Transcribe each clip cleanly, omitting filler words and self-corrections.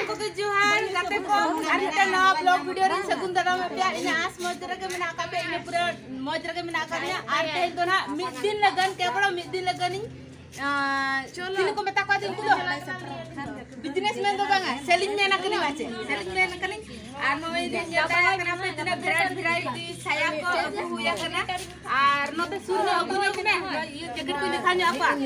को जोहार गाते को आरिता नवा ब्लॉग वीडियो रे सगुन दादा में पे इन आस मजरा के मेना का पे इन पूरा मजरा के मेना का आर ते तो ना मिड दिन लगन केवल मिड दिन लगन दिन को मेता को दिन को बिजनेसमैन तो बांगा सेलिंग मैन कने वाचे सेलिंग मैन कने आर नोय दिन जाता कना पे दिन भेराइटी साया को अगु हुया कना आर नोते सुर अगु नै कने ये जैकेट को दिखा न्या आपा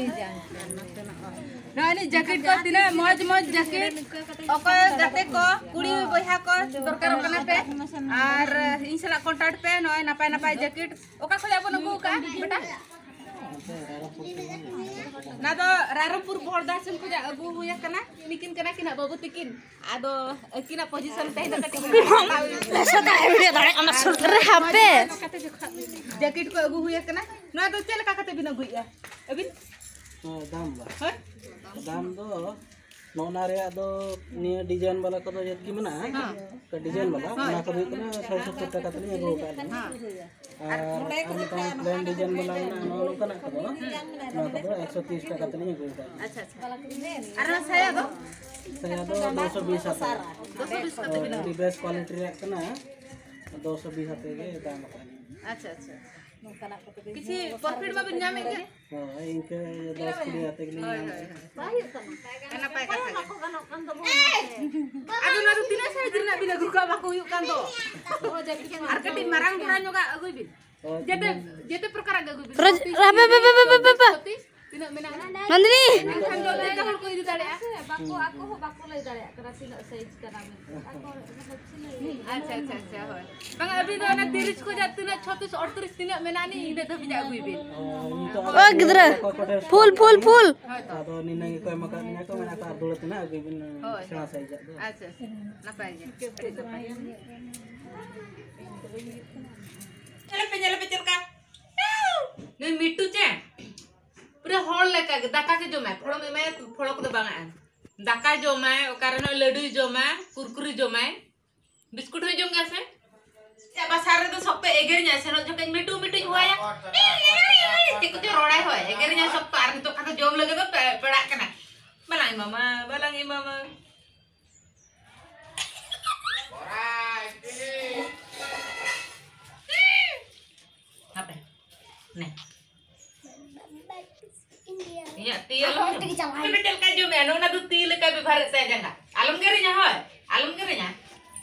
नानी जैकेट को दिना मौज मौज जैकेट ओको गाते को कुड़ी बहिहा को दरकार कना पे आर इन सला कांटेक्ट पे नय नापाय नापाय जैकेट ओका खोया बन अगु का बेटा ना तो रारमपुर बहरदासन को अगु हुया कना निकिन कना किना बाबू तिकिन आदो किना पोजीशन तै दका सदा वीडियो दाड़े अना सुर रे हापे जैकेट को अगु हुया कना ना तो चल का कते बिना गुइया अबिन दाम बा दाम दो नोना रे दो निया डिजाइन वाला को तो जत की मना का डिजाइन वाला ना को कना 670 टाका तनी अगु का और प्लेन डिजाइन वाला ना नो कना को ना को 130 टाका तनी अगु का अच्छा अच्छा अरे saya दो 220 आता 220 का बिना बेस्ट क्वालिटी रे कना 220 आते के दाम का अच्छा अच्छा किसी प्रॉफिट में भी नामेंगे हां इनके 10 किलो आते के लिए kana pae kata aduh na rutina saya dirna bila guka baku yuk kan to ar kati marang pura nyoga aguy bin jete perkara gaguy bin tina menang Nandini kan do le ka ko idi dale baku lay dale kara sila size kana अच्छा अच्छा अच्छा होय बंग अभी तो ना 30 को जाते ना 36 38 दिन मेनानी इने तो बिजा गुई बे ओ गिदरा फूल फूल फूल तो निना को मका निना को मना का दुलत ना अगे बिन सेना साइज अच्छा नापाय चल पे चल का नहीं मिट्टू चे पूरा हॉल लेका दाका के जो मैं फोड़ो को बांगा दाका जो मैं कारण लड्डू जो मैं कुरकुरी जो मैं बिस्कुट हो जोंगा से या बाजार तो सब पे एगर nya से जो के मिट्टू मिट्टू हुआ या ते को जो रोड़ा होय एगर nya सब पार तो का जोम लगे तो पड़ा कना बलांगी मामा apa nih iya tiel betul kan jo meno na tu tiel ka be bharat sa janga alamgari nya hoy alamgari nya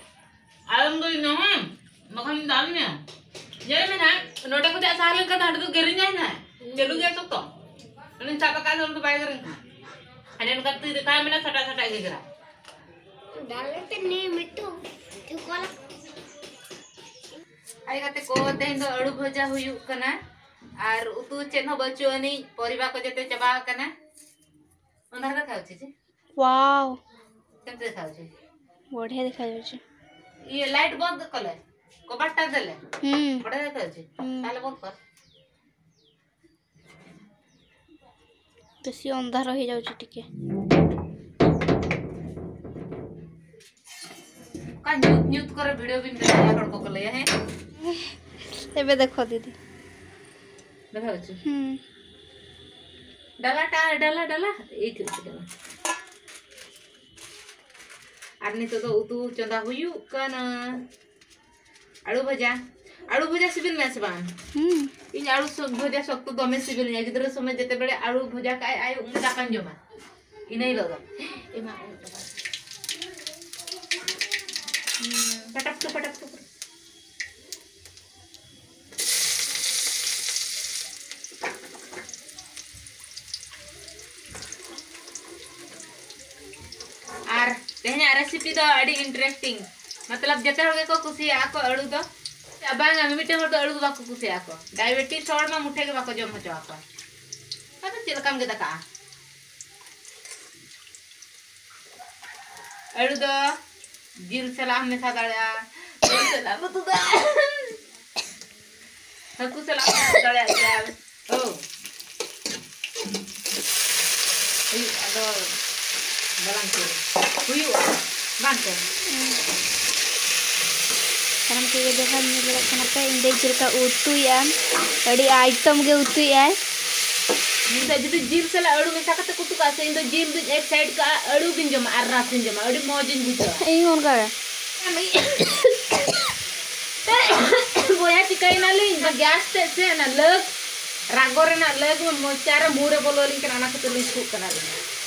makan dalnya jadi mana nota ko ta sahalan ka dad tu gari nya na chelu ga to nin chapa ka dum tu bai garin anen ka tu ka mena sata sata ge gira dale te ne mittu tu kola आई गाते को तेन दो अड़ू भजा हुयु कना are उतु chain हो बचो अनि परिबा को जते चबा कना अंधार देखाउ छी जे वाओ केते देखाउ छी बढ़िया देखा जाउछ ये लाइट बंद कले कबाटा देले बढ़िया देखाउ छी ताले बंद कर बेसी अंधार हो जाउछ टिके का न्यूज करे वीडियो बिन रेकॉर्ड को कले है एबे देखो दीदी देखाउ छी डाला एक डाला आरनी तो उतु चंदा हुयु कना आलू भजा सिबिल में सबान इन आलू सब भजा सब तो दमे सिबिल ने गिदर समय जते बेले आलू भजा का आय उन दाकान जमा इनै लगा एमा पटक आर तेहना रेसिपी तो अड़ी इंटरेस्टिंग मतलब जते होगे को खुशी आको अड़ू दो बांग हम मिटे हो तो अड़ू बाको खुशी आको डायबिटीज छोड़ में मुठे के बाको जम हो आको अब चिलकम के दका अड़ू दो जिल सलाम में था दड़या जिल सलाम तो दा हकु सलाम दड़या ओ ई अदो balang ke huyu bang ke कारण के देखा नहीं लगा खाना पे इंदे जिल का उतु या बड़ी आइटम के उतु या मिसा जुदी जिल सला अड़ू मिसा कते कुतु का से इन जिल एक साइड का अड़ू गिन जमा आर रासिन जमा अड़ी मौजिन बुझा इन उनका बोया चिकन नाली गैस से ना लग रागोरे ना लग मोचारा मुरे बोलोली के ना कते लिसु कना